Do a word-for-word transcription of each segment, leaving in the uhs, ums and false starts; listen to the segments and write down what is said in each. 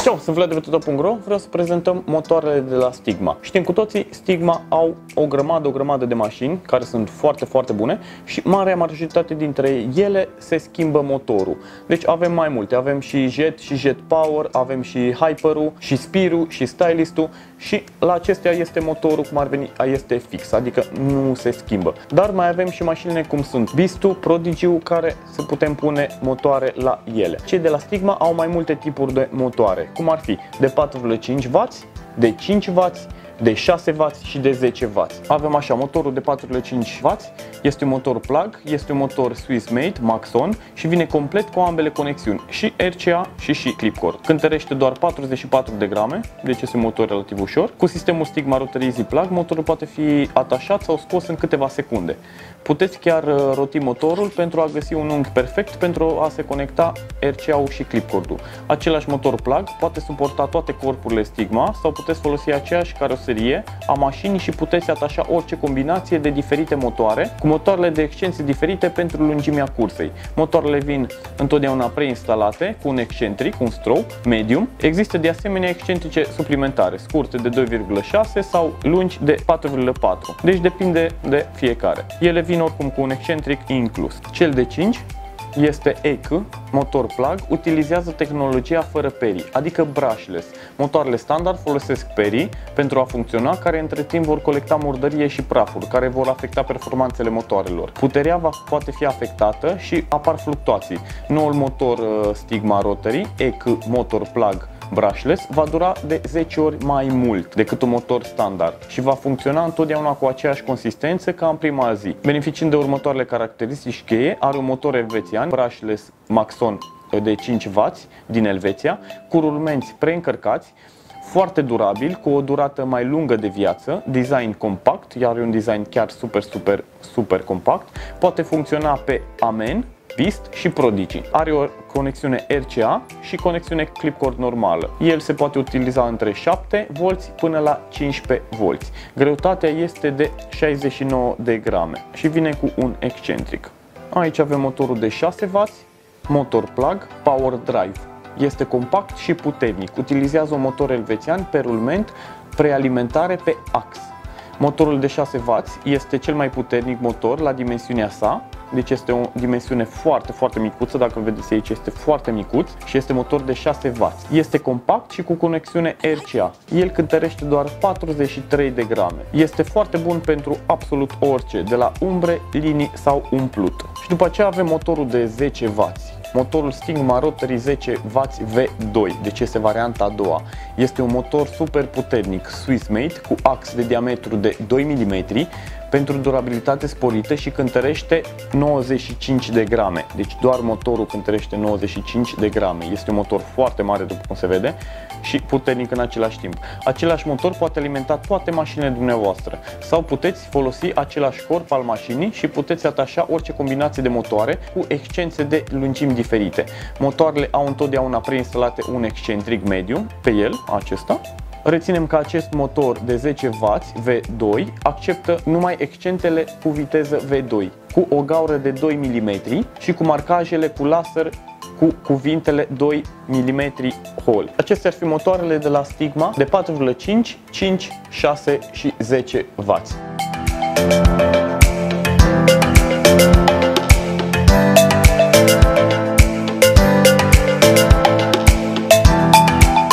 Ciao, sunt Vlad de Vetuta punct ro, vreau să prezentăm motoarele de la Stigma. Știm cu toții, Stigma au o grămadă, o grămadă de mașini care sunt foarte, foarte bune și marea majoritate dintre ele se schimbă motorul. Deci avem mai multe, avem și Jet și Jet Power, avem și Hyper-ul, și Spear-ul, și Stylist-ul și la acestea este motorul cum ar veni, este fix, adică nu se schimbă. Dar mai avem și mașinile cum sunt Beast-ul, Prodigy-ul, care se putem pune motoare la ele. Cei de la Stigma au mai multe tipuri de motoare, cum ar fi de patru virgulă cinci wați, de cinci wați, de șase wați și de zece wați. Avem așa, motorul de patru virgulă cinci wați este un motor plug, este un motor Swiss made, Maxon și vine complet cu ambele conexiuni, și R C A și și Clipcord. Cântărește doar patruzeci și patru de grame, deci este un motor relativ ușor. Cu sistemul Stigma Rotary Easy Plug, motorul poate fi atașat sau scos în câteva secunde. Puteți chiar roti motorul pentru a găsi un unghi perfect pentru a se conecta R C A-ul și Clipcord-ul. Același motor plug poate suporta toate corpurile Stigma sau puteți folosi aceeași caroserie a mașinii și puteți atașa orice combinație de diferite motoare cu motoarele de excensie diferite pentru lungimea cursei. Motoarele vin întotdeauna preinstalate cu un excentric, un stroke, medium. Există de asemenea excentrice suplimentare, scurte de doi virgulă șase sau lungi de patru virgulă patru. Deci depinde de fiecare. Ele vin oricum cu un excentric inclus. Cel de cinci este E C, motor plug, utilizează tehnologia fără perii, adică brushless. Motoarele standard folosesc perii pentru a funcționa, care între timp vor colecta murdărie și prafuri, care vor afecta performanțele motoarelor. Puterea va, poate fi afectată și apar fluctuații. Noul motor Stigma Rotary, E C motor plug brushless, va dura de zece ori mai mult decât un motor standard și va funcționa întotdeauna cu aceeași consistență ca în prima zi. Beneficiind de următoarele caracteristici cheie, are un motor elvețian brushless Maxon de cinci wați din Elveția, cu rulmenți preîncărcați, foarte durabil, cu o durată mai lungă de viață, design compact, iar un design chiar super, super, super compact, poate funcționa pe Amen, Beast și Prodigy. Are o conexiune R C A și conexiune Clipcord normală. El se poate utiliza între șapte volți până la cincisprezece volți. Greutatea este de șaizeci și nouă de grame și vine cu un excentric. Aici avem motorul de șase wați, motor plug, power drive. Este compact și puternic. Utilizează un motor elvețian pe rulment, prealimentare pe ax. Motorul de șase wați este cel mai puternic motor la dimensiunea sa, deci este o dimensiune foarte, foarte micuță, dacă îl vedeți aici este foarte micuț și este motor de șase wați. Este compact și cu conexiune R C A. El cântărește doar patruzeci și trei de grame. Este foarte bun pentru absolut orice, de la umbre, linii sau umplut. Și după aceea avem motorul de zece wați. Motorul Stigma Rotary zece wați V doi, deci este varianta a doua. Este un motor super puternic, Swiss made, cu ax de diametru de doi milimetri, pentru durabilitate sporită și cântărește nouăzeci și cinci de grame. Deci doar motorul cântărește nouăzeci și cinci de grame. Este un motor foarte mare, după cum se vede, și puternic în același timp. Același motor poate alimenta toate mașinile dumneavoastră sau puteți folosi același corp al mașinii și puteți atașa orice combinație de motoare cu excense de lungimi diferite. Motoarele au întotdeauna preinstalate un excentric medium pe el, acesta. Reținem că acest motor de zece wați V doi acceptă numai excentele cu viteză V doi, cu o gaură de doi milimetri și cu marcajele cu laser cu cuvintele doi milimetri hole. Acestea ar fi motoarele de la Stigma de patru virgulă cinci, cinci, șase și zece wați.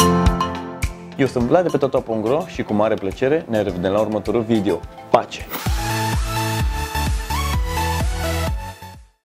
Eu sunt Vlad de Vetuta punct ro și cu mare plăcere ne revedem la următorul video. Pace!